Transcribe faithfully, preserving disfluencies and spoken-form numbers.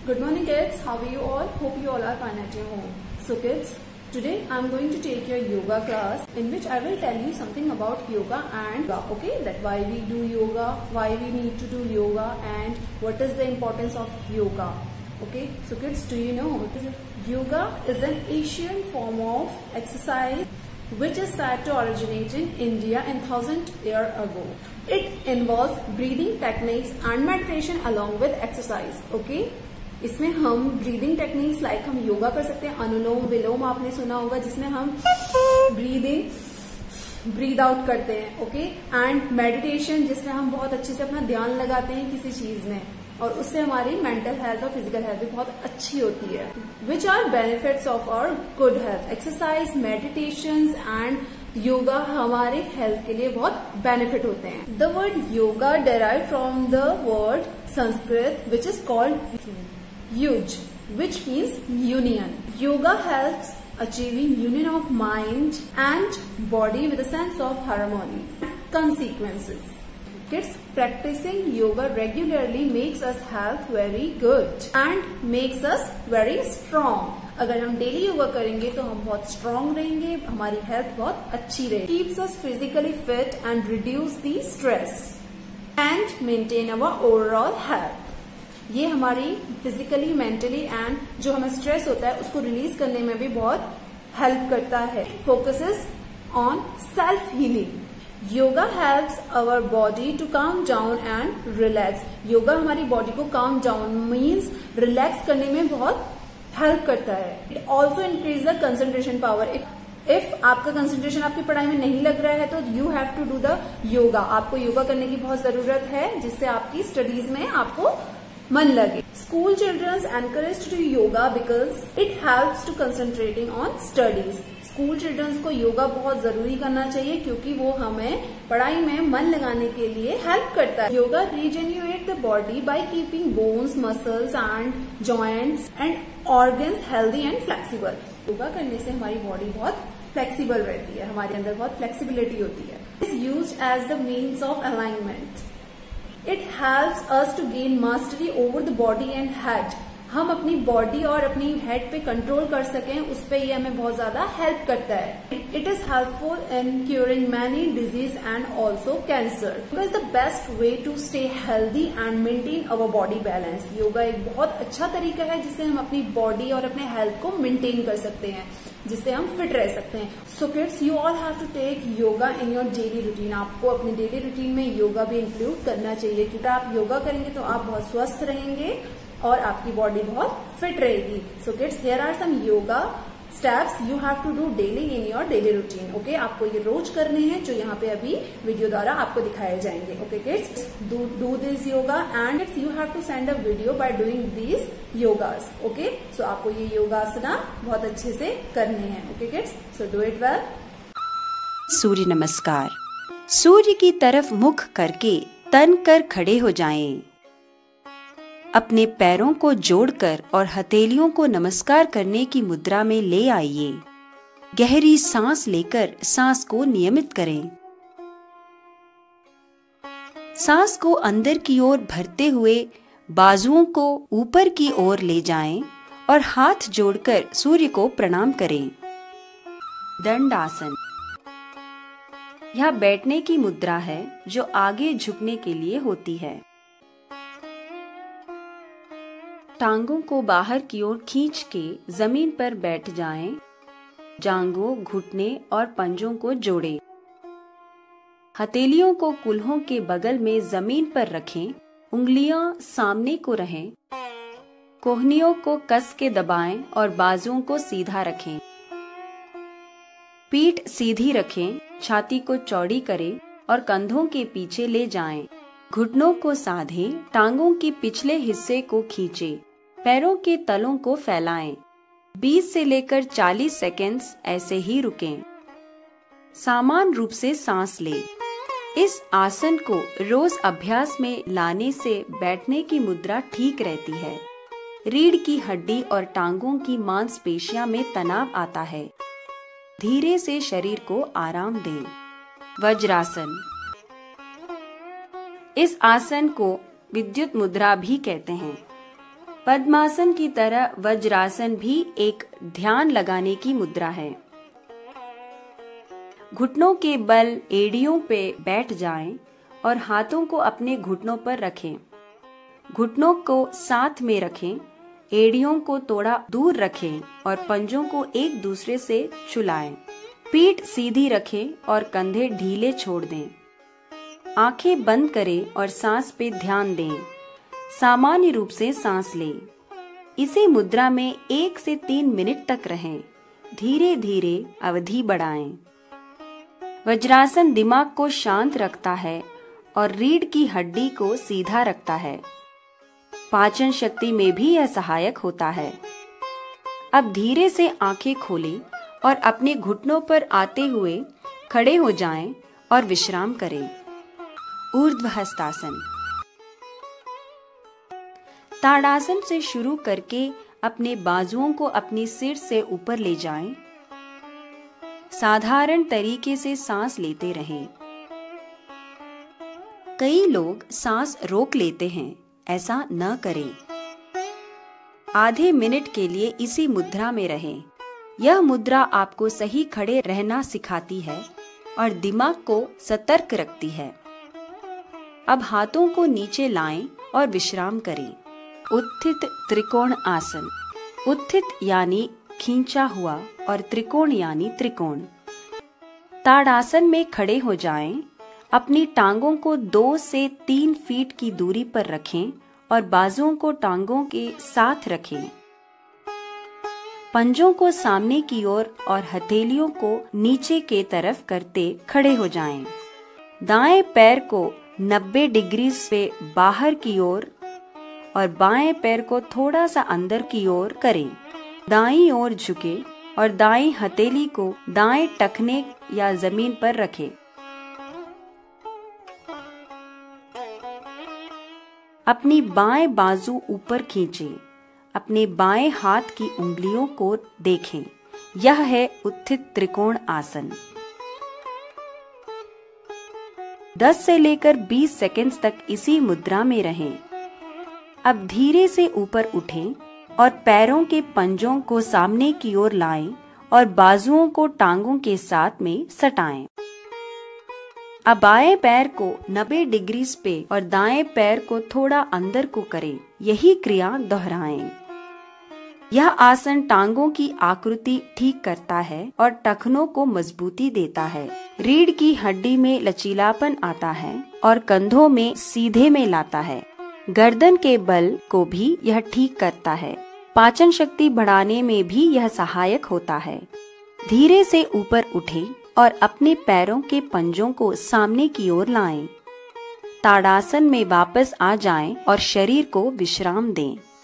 Good morning kids, how are you all? Hope you all are fine at your home. So kids, today I am going to take your yoga class in which I will tell you something about yoga and okay, that why we do yoga, why we need to do yoga and what is the importance of yoga. Okay, so kids, do you know what is it? Yoga is an Asian form of exercise which is said to originate in India in thousand years ago. It involves breathing techniques and meditation along with exercise. Okay, इसमें हम breathing techniques like हम योगा कर सकते हैं, अनुलोम विलोम आपने सुना होगा जिसमें हम ब्रीदिंग ब्रीद आउट करते हैं. ओके, एंड मेडिटेशन जिसमें हम बहुत अच्छे से अपना ध्यान लगाते हैं किसी चीज में और उससे हमारी मेंटल हेल्थ और फिजिकल हेल्थ भी बहुत अच्छी होती है. Which are benefits of our good health? Exercise, meditation and yoga हमारे हेल्थ के लिए बहुत बेनिफिट होते हैं. The word yoga derive from the word Sanskrit which is called युज, which means union. Yoga helps achieving union of mind and body with a sense of harmony. Consequences. Kids, practicing yoga regularly makes us health very good and makes us very strong. अगर हम daily yoga करेंगे तो हम बहुत strong रहेंगे, हमारी health बहुत अच्छी रहेगी. Keeps us physically fit and reduce the stress and maintain our overall health. ये हमारी फिजिकली, मेंटली एंड जो हमें स्ट्रेस होता है उसको रिलीज करने में भी बहुत हेल्प करता है. Focuses on self healing. Yoga helps our body to calm down and relax. Yoga हमारी बॉडी को काम डाउन मीन्स रिलैक्स करने में बहुत हेल्प करता है. It also increase the concentration power. If if आपका कंसंट्रेशन आपकी पढ़ाई में नहीं लग रहा है तो you have to do the yoga. आपको योगा करने की बहुत जरूरत है जिससे आपकी स्टडीज में आपको मन लगे. School childrens encourage to do yoga because it helps to concentrating on studies. School childrens को योगा बहुत जरूरी करना चाहिए क्योंकि वो हमें पढ़ाई में मन लगाने के लिए हेल्प करता है. Yoga rejuvenate the body by keeping bones, muscles and joints and organs healthy and flexible. Yoga करने से हमारी बॉडी बहुत फ्लेक्सिबल रहती है, हमारे अंदर बहुत फ्लेक्सिबिलिटी होती है. Is used as the means of alignment. It helps us to gain mastery over the body and head. हम अपनी बॉडी और अपनी हेड पे कंट्रोल कर सकें, उस पे ये हमें बहुत ज्यादा हेल्प करता है. It is helpful in curing many disease and also cancer. Yoga is the best way to stay healthy and maintain our body balance. Yoga एक बहुत अच्छा तरीका है जिससे हम अपनी बॉडी और अपने हेल्थ को मेंटेन कर सकते हैं, जिससे हम फिट रह सकते हैं. So kids, you all have to take yoga in your daily routine. आपको अपनी डेली रूटीन में योगा भी इंक्लूड करना चाहिए क्योंकि आप योगा करेंगे तो आप बहुत स्वस्थ रहेंगे और आपकी बॉडी बहुत फिट रहेगी. So kids, here are some yoga steps you have to do daily in your daily routine. Okay, आपको ये रोज करने हैं जो यहाँ पे अभी वीडियो द्वारा आपको दिखाए जाएंगे. Okay kids, do this yoga and you have to send a video by doing this yogas. Okay, so आपको ये योगासना बहुत अच्छे से करने हैं. Okay kids, so do it well. Surya namaskar. सूर्य की तरफ मुख करके तन कर खड़े हो जाएं. अपने पैरों को जोड़कर और हथेलियों को नमस्कार करने की मुद्रा में ले आइए. गहरी सांस लेकर सांस को नियमित करें. सांस को अंदर की ओर भरते हुए बाजुओं को ऊपर की ओर ले जाएं और हाथ जोड़कर सूर्य को प्रणाम करें. दंडासन. यह बैठने की मुद्रा है जो आगे झुकने के लिए होती है. टांगों को बाहर की ओर खींच के जमीन पर बैठ जाएं. जांघों, घुटने और पंजों को जोड़ें. हथेलियों को कुल्हों के बगल में जमीन पर रखें. उंगलियां सामने को रहें. कोहनियों को कस के दबाएं और बाजुओं को सीधा रखें. पीठ सीधी रखें. छाती को चौड़ी करें और कंधों के पीछे ले जाएं. घुटनों को साधें. टांगों के पिछले हिस्से को खींचें. पैरों के तलों को फैलाएं. बीस से लेकर चालीस सेकंड्स ऐसे ही रुकें. समान रूप से सांस लें. इस आसन को रोज अभ्यास में लाने से बैठने की मुद्रा ठीक रहती है. रीढ़ की हड्डी और टांगों की मांसपेशियां में तनाव आता है. धीरे से शरीर को आराम दें. वज्रासन. इस आसन को विद्युत मुद्रा भी कहते हैं. पद्मासन की तरह वज्रासन भी एक ध्यान लगाने की मुद्रा है। घुटनों के बल एड़ियों पे बैठ जाएं और हाथों को अपने घुटनों पर रखें। घुटनों को साथ में रखें, एड़ियों को थोड़ा दूर रखें और पंजों को एक दूसरे से चुलाएं। पीठ सीधी रखें और कंधे ढीले छोड़ दें। आंखें बंद करें और सांस पे ध्यान दें। सामान्य रूप से सांस लें। इसी मुद्रा में एक से तीन मिनट तक रहें। धीरे धीरे अवधि बढ़ाएं। वज्रासन दिमाग को शांत रखता है और रीढ़ की हड्डी को सीधा रखता है। पाचन शक्ति में भी यह सहायक होता है। अब धीरे से आंखें खोलें और अपने घुटनों पर आते हुए खड़े हो जाएं और विश्राम करें। ऊर्ध्व हस्तासन। ताड़ासन से शुरू करके अपने बाजुओं को अपनी सिर से ऊपर ले जाएं। साधारण तरीके से सांस लेते रहें। कई लोग सांस रोक लेते हैं, ऐसा न करें। आधे मिनट के लिए इसी मुद्रा में रहें। यह मुद्रा आपको सही खड़े रहना सिखाती है और दिमाग को सतर्क रखती है। अब हाथों को नीचे लाएं और विश्राम करें। उत्थित त्रिकोण आसन। उत्थित यानी खींचा हुआ और त्रिकोण यानी त्रिकोण। ताड़ासन में खड़े हो जाएं। अपनी टांगों को दो से तीन फीट की दूरी पर रखें और बाजुओं को टांगों के साथ रखें। पंजों को सामने की ओर और हथेलियों को नीचे के तरफ करते खड़े हो जाएं। दाएं पैर को नब्बे डिग्री से बाहर की ओर और बाएं पैर को थोड़ा सा अंदर की ओर करें। दाईं ओर झुके और दाईं हथेली को दाएं टखने या जमीन पर रखें। अपनी बाएं बाजू ऊपर खींचें। अपने बाएं हाथ की उंगलियों को देखें। यह है उत्थित त्रिकोण आसन। दस से लेकर बीस सेकंड्स तक इसी मुद्रा में रहें। अब धीरे से ऊपर उठें और पैरों के पंजों को सामने की ओर लाएं और बाजुओं को टांगों के साथ में सटाएं। अब बाएं पैर को नब्बे डिग्री पे और दाएं पैर को थोड़ा अंदर को करें। यही क्रिया दोहराएं। यह आसन टांगों की आकृति ठीक करता है और टखनों को मजबूती देता है। रीढ़ की हड्डी में लचीलापन आता है और कंधों में सीधे में लाता है। गर्दन के बल को भी यह ठीक करता है। पाचन शक्ति बढ़ाने में भी यह सहायक होता है। धीरे से ऊपर उठें और अपने पैरों के पंजों को सामने की ओर लाएं। ताड़ासन में वापस आ जाएं और शरीर को विश्राम दें।